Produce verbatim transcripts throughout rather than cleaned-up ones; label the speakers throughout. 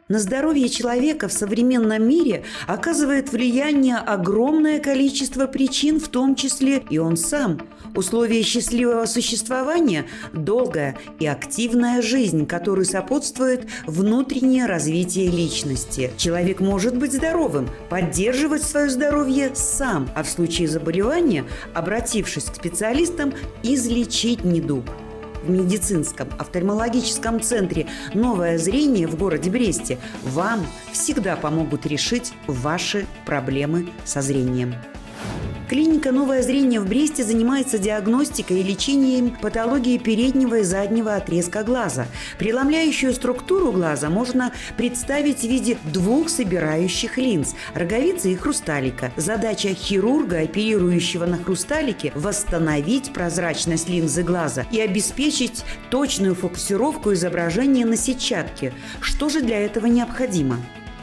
Speaker 1: На здоровье человека в современном мире оказывает влияние огромное количество причин, в том числе и он сам. Условия счастливого существования – долгая и активная жизнь, которой сопутствует внутреннее развитие личности. Человек может быть здоровым, поддерживать свое здоровье сам, а в случае заболевания, обратившись к специалистам, излечить недуг. В медицинском офтальмологическом центре «Новое зрение» в городе Бресте вам всегда помогут решить ваши проблемы со зрением. Клиника «Новое зрение» в Бресте занимается диагностикой и лечением патологии переднего и заднего отрезка глаза. Преломляющую структуру глаза можно представить в виде двух собирающих линз – роговицы и хрусталика. Задача хирурга, оперирующего на хрусталике, восстановить прозрачность линзы глаза и обеспечить точную фокусировку изображения на сетчатке. Что же для этого необходимо?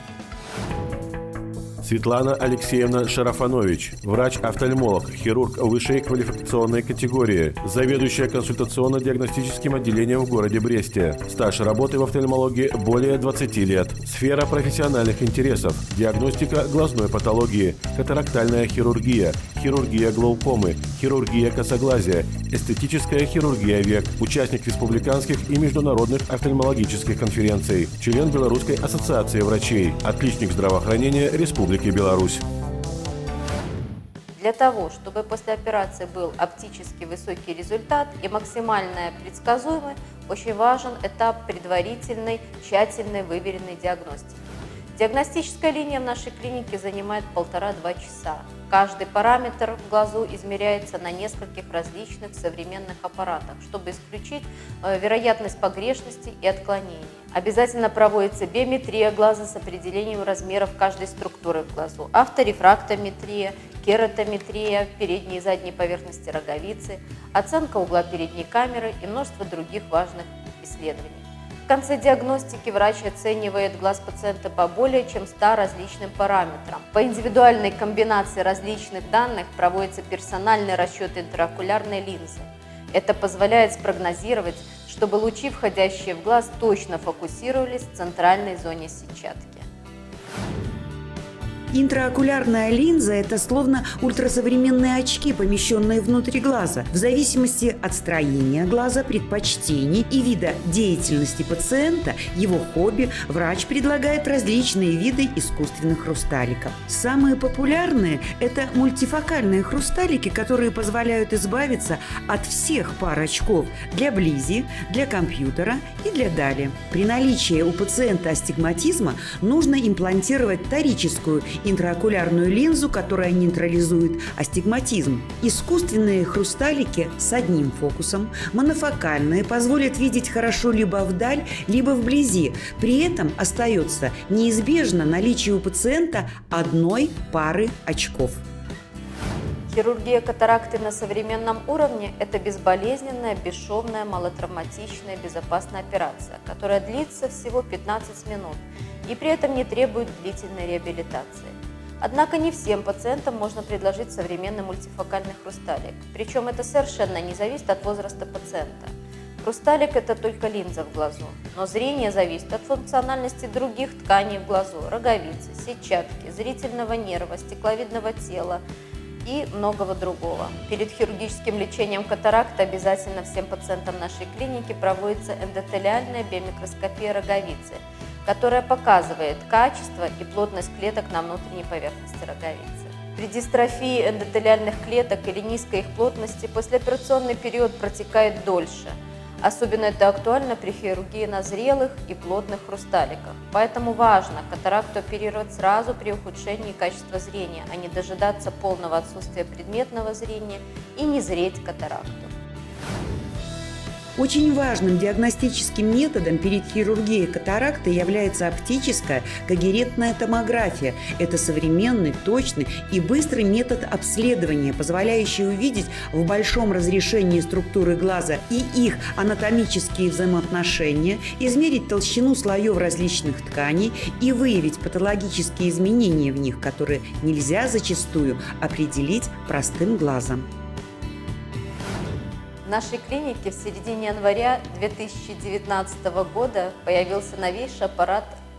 Speaker 2: Светлана Алексеевна Шарафанович, врач-офтальмолог, хирург высшей квалификационной категории, заведующая консультационно-диагностическим отделением в городе Бресте. Стаж работы в офтальмологии более двадцати лет. Сфера профессиональных интересов – диагностика глазной патологии, катарактальная хирургия, хирургия глаукомы, хирургия косоглазия, эстетическая хирургия век, участник республиканских и международных офтальмологических конференций, член Белорусской ассоциации врачей, отличник здравоохранения Республики Беларусь.
Speaker 3: Для того, чтобы после операции был оптически высокий результат и максимальная предсказуемость, очень важен этап предварительной, тщательной, выверенной диагностики. Диагностическая линия в нашей клинике занимает полтора-два часа. Каждый параметр в глазу измеряется на нескольких различных современных аппаратах, чтобы исключить э, вероятность погрешностей и отклонений. Обязательно проводится биометрия глаза с определением размеров каждой структуры в глазу, авторефрактометрия, кератометрия передней и задней поверхности роговицы, оценка угла передней камеры и множество других важных исследований. В конце диагностики врач оценивает глаз пациента по более чем ста различным параметрам. По индивидуальной комбинации различных данных проводится персональный расчет интраокулярной линзы. Это позволяет спрогнозировать, чтобы лучи, входящие в глаз, точно фокусировались в центральной зоне сетчатки.
Speaker 1: Интраокулярная линза – это словно ультрасовременные очки, помещенные внутрь глаза. В зависимости от строения глаза, предпочтений и вида деятельности пациента, его хобби, врач предлагает различные виды искусственных хрусталиков. Самые популярные – это мультифокальные хрусталики, которые позволяют избавиться от всех пар очков для близи, для компьютера и для дали. При наличии у пациента астигматизма нужно имплантировать торическую интраокулярную линзу, которая нейтрализует астигматизм. Искусственные хрусталики с одним фокусом, монофокальные, позволят видеть хорошо либо вдаль, либо вблизи. При этом остается неизбежно наличие у пациента одной пары очков.
Speaker 3: Хирургия катаракты на современном уровне – это безболезненная, бесшовная, малотравматичная, безопасная операция, которая длится всего пятнадцать минут и при этом не требует длительной реабилитации. Однако не всем пациентам можно предложить современный мультифокальный хрусталик, причем это совершенно не зависит от возраста пациента. Хрусталик – это только линза в глазу, но зрение зависит от функциональности других тканей в глазу – роговицы, сетчатки, зрительного нерва, стекловидного тела и многого другого. Перед хирургическим лечением катаракты обязательно всем пациентам нашей клиники проводится эндотелиальная биомикроскопия роговицы, которая показывает качество и плотность клеток на внутренней поверхности роговицы. При дистрофии эндотелиальных клеток или низкой их плотности послеоперационный период протекает дольше. Особенно это актуально при хирургии на зрелых и плотных хрусталиках. Поэтому важно катаракту оперировать сразу при ухудшении качества зрения, а не дожидаться полного отсутствия предметного зрения и не зреть катаракту.
Speaker 1: Очень важным диагностическим методом перед хирургией катаракты является оптическая когерентная томография. Это современный, точный и быстрый метод обследования, позволяющий увидеть в большом разрешении структуры глаза и их анатомические взаимоотношения, измерить толщину слоев различных тканей и выявить патологические изменения в них, которые нельзя зачастую определить простым глазом.
Speaker 3: В нашей клинике в середине января две тысячи девятнадцатого года появился новейший аппарат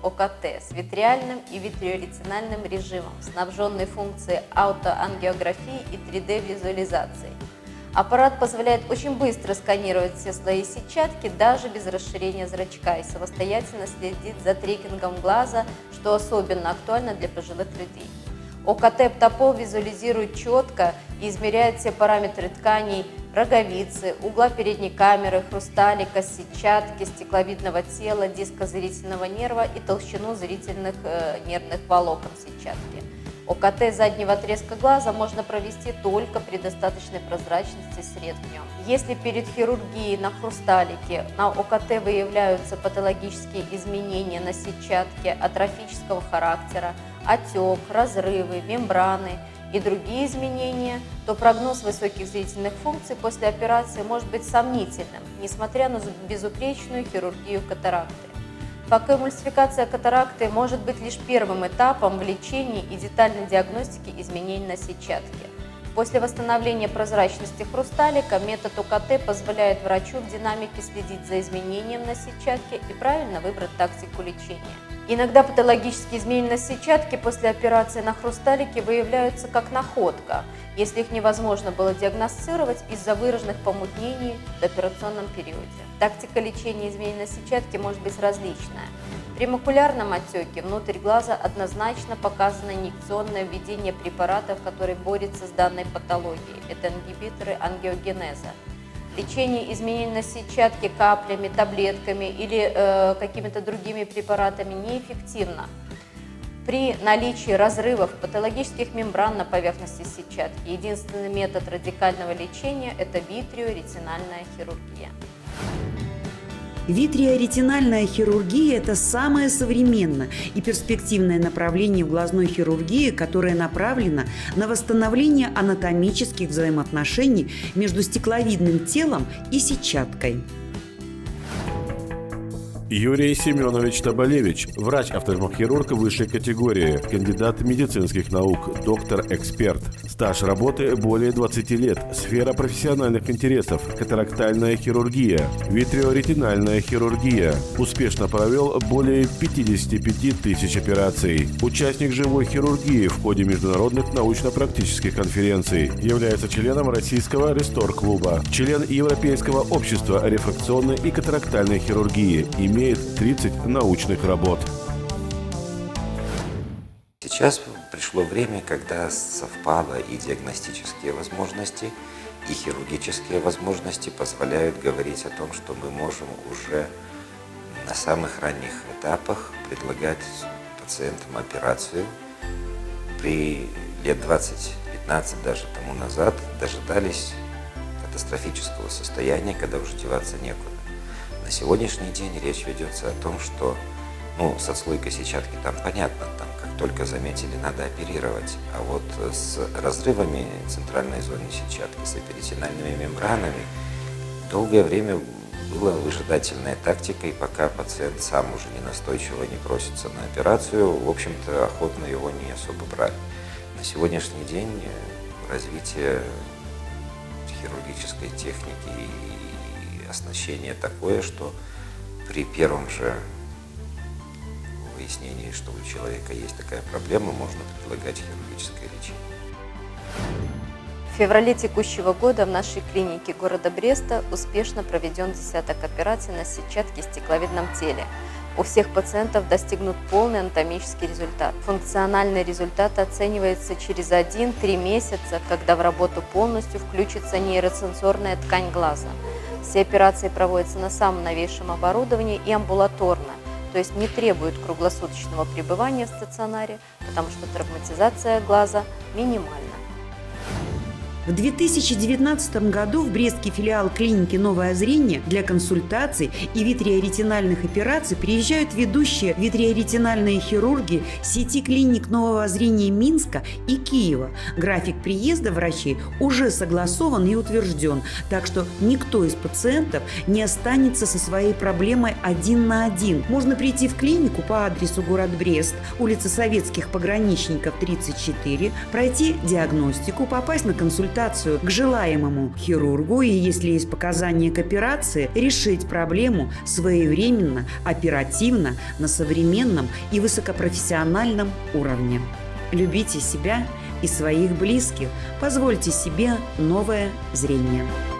Speaker 3: О К Т с витриальным и витриоретинальным режимом, снабженный функцией аутоангиографии и три дэ визуализации. Аппарат позволяет очень быстро сканировать все слои сетчатки, даже без расширения зрачка, и самостоятельно следить за трекингом глаза, что особенно актуально для пожилых людей. О К Т Птопол визуализирует четко и измеряет все параметры тканей, роговицы, угла передней камеры, хрусталика, сетчатки, стекловидного тела, диска зрительного нерва и толщину зрительных э, нервных волокон сетчатки. О К Т заднего отрезка глаза можно провести только при достаточной прозрачности сред в нем. Если перед хирургией на хрусталике на О К Т выявляются патологические изменения на сетчатке атрофического характера, отек, разрывы, мембраны и другие изменения, то прогноз высоких зрительных функций после операции может быть сомнительным, несмотря на безупречную хирургию катаракты. Фокоэмульсификация катаракты может быть лишь первым этапом в лечении и детальной диагностике изменений на сетчатке. После восстановления прозрачности хрусталика метод О К Т позволяет врачу в динамике следить за изменением на сетчатке и правильно выбрать тактику лечения. Иногда патологические изменения на сетчатке после операции на хрусталике выявляются как находка, если их невозможно было диагностировать из-за выраженных помутнений в дооперационном периоде. Тактика лечения изменений на сетчатке может быть различная. При макулярном отеке внутрь глаза однозначно показано инъекционное введение препаратов, которые борются с данной патологией. Это ингибиторы ангиогенеза. Лечение изменений на сетчатке каплями, таблетками или э, какими-то другими препаратами неэффективно. При наличии разрывов патологических мембран на поверхности сетчатки единственный метод радикального лечения – это витриоретинальная хирургия.
Speaker 1: Витриоретинальная хирургия – это самое современное и перспективное направление в глазной хирургии, которое направлено на восстановление анатомических взаимоотношений между стекловидным телом и сетчаткой.
Speaker 2: Юрий Семенович Тоболевич, врач-офтальмохирург высшей категории, кандидат медицинских наук, доктор-эксперт. Стаж работы более двадцати лет. Сфера профессиональных интересов – катарактальная хирургия, витриоретинальная хирургия. Успешно провел более пятидесяти пяти тысяч операций. Участник живой хирургии в ходе международных научно-практических конференций. Является членом Российского Рестор-клуба. Член Европейского общества рефракционной и катарактальной хирургии. Имеет тридцать научных работ.
Speaker 4: Сейчас пришло время, когда совпало и диагностические возможности, и хирургические возможности позволяют говорить о том, что мы можем уже на самых ранних этапах предлагать пациентам операцию. При лет двадцать-пятнадцать даже тому назад дожидались катастрофического состояния, когда уже деваться некуда. На сегодняшний день речь ведется о том, что ну, с отслойкой сетчатки там понятно, там как только заметили, надо оперировать. А вот с разрывами центральной зоны сетчатки, с эпителиальными мембранами долгое время была выжидательная тактика, и пока пациент сам уже не настойчиво не просится на операцию, в общем-то, охотно его не особо брали. На сегодняшний день развитие хирургической техники и оснащение такое, что при первом же выяснении, что у человека есть такая проблема, можно предлагать хирургическое лечение.
Speaker 3: В феврале текущего года в нашей клинике города Бреста успешно проведен десяток операций на сетчатке и стекловидном теле. У всех пациентов достигнут полный анатомический результат. Функциональный результат оценивается через один-три месяца, когда в работу полностью включится нейросенсорная ткань глаза. Все операции проводятся на самом новейшем оборудовании и амбулаторно, то есть не требуют круглосуточного пребывания в стационаре, потому что травматизация глаза минимальна.
Speaker 1: В две тысячи девятнадцатом году в Брестский филиал клиники «Новое зрение» для консультаций и витриоретинальных операций приезжают ведущие витриоретинальные хирурги сети клиник «Нового зрения» Минска и Киева. График приезда врачей уже согласован и утвержден, так что никто из пациентов не останется со своей проблемой один на один. Можно прийти в клинику по адресу город Брест, улица Советских пограничников, тридцать четыре, пройти диагностику, попасть на консультацию консультацию к желаемому хирургу и, если есть показания к операции, решить проблему своевременно, оперативно, на современном и высокопрофессиональном уровне. Любите себя и своих близких. Позвольте себе новое зрение.